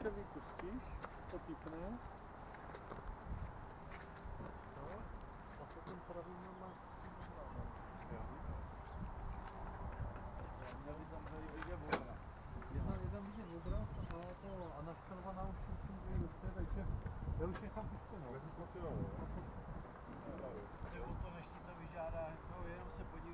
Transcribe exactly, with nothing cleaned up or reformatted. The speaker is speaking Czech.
celý pustíš, to pípne. No, a potom pravý máš s tím ovládám. Jo. Já by tam tady vidět vodra. Je tam, je tam vidět vodra, ale to a naškarvaná už funguje dobře, takže já už nechám pustit, no. Jde o to, než si to vyžádá, no jenom se podívej.